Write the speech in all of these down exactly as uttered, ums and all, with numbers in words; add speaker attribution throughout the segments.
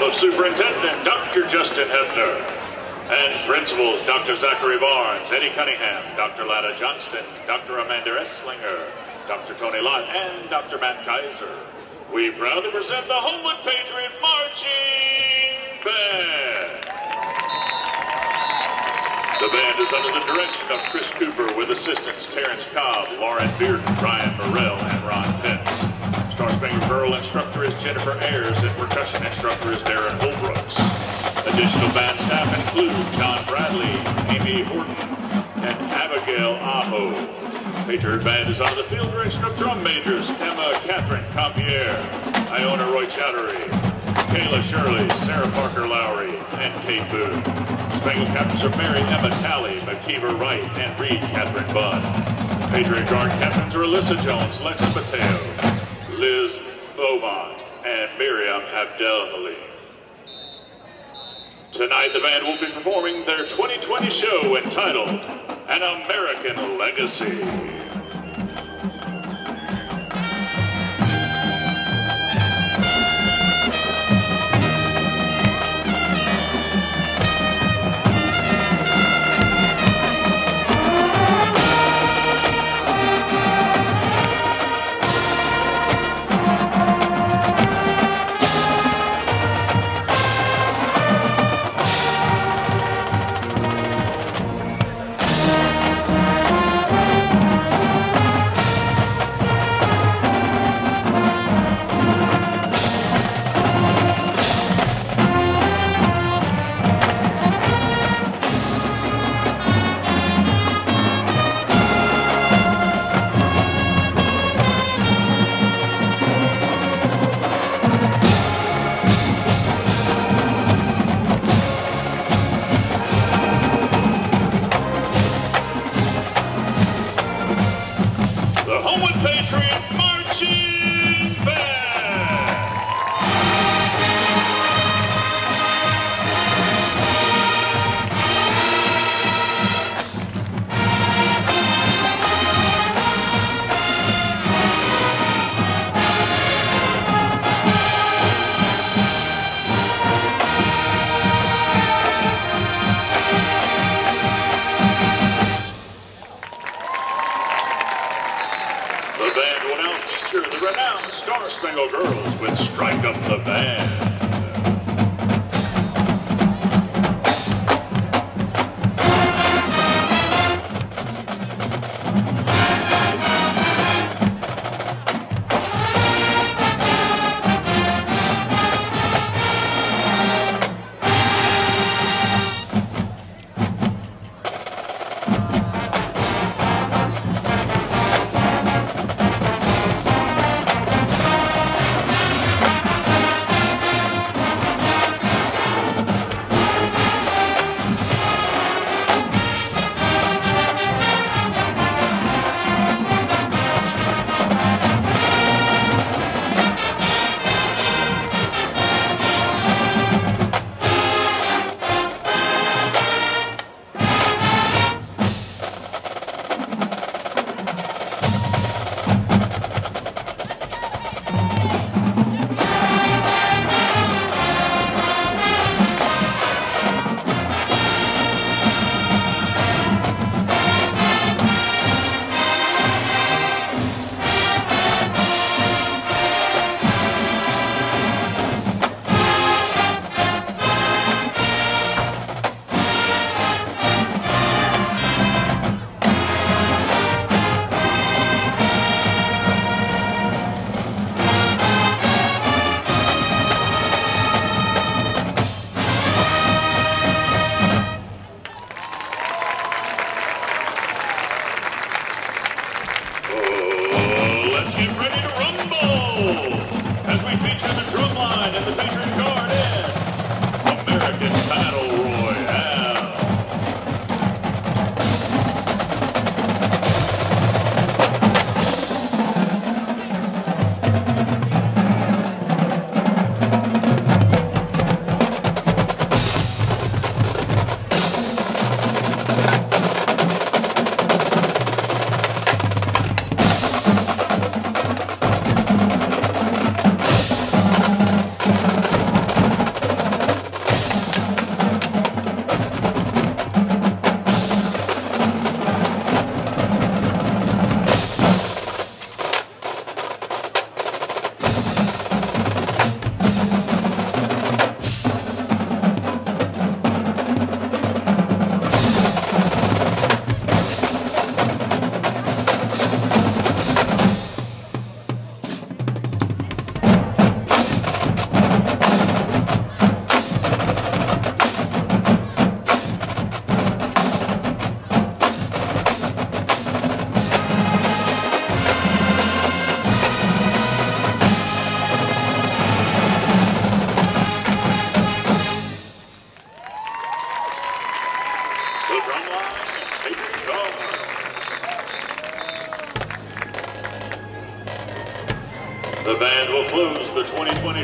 Speaker 1: of Superintendent Doctor Justin Hefner, and Principals Doctor Zachary Barnes, Eddie Cunningham, Doctor Lada Johnston, Doctor Amanda Esslinger, Doctor Tony Lott, and Doctor Matt Kaiser. We proudly present the Homewod Patriot Marching Band. The band is under the direction of Chris Cooper with assistants Terrence Cobb, Lauren Bearden, Ryan Burrell, and Ron Pence. Star Spangled Girl instructor is Jennifer Ayers, and percussion instructor is Darren Holbrooks. Additional band staff include John Bradley, Amy Horton, and Abigail Aho. Patriot Band is under the field direction of drum majors Emma Catherine Compierre, Iona Roy Chowdhury, Kayla Shirley, Sarah Parker Lowry, and Kate Booth. Spangled captains are Mary Emma Talley, McKeever Wright, and Reed Catherine Bunn. Patriot Guard captains are Alyssa Jones, Lexa Mateo, Liz Beaumont, and Miriam Abdel-Halim. Tonight the band will be performing their twenty twenty show entitled An American Legacy.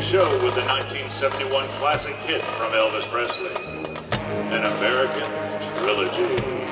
Speaker 1: show with the nineteen seventy-one classic hit from Elvis Presley, An American Trilogy.